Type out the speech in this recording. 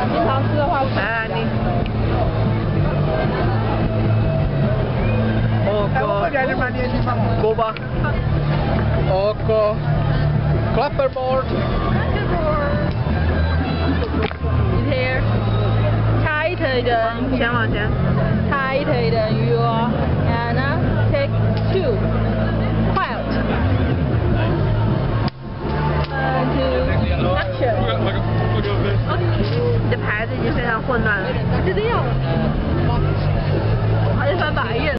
经常吃的话， 来你。Go吧。Go. Clapperboard. Here. Tighten. 先往前。 Tighten your and take 2. Quiet. 2. Action. 你的牌子已经非常混乱了。 就这样。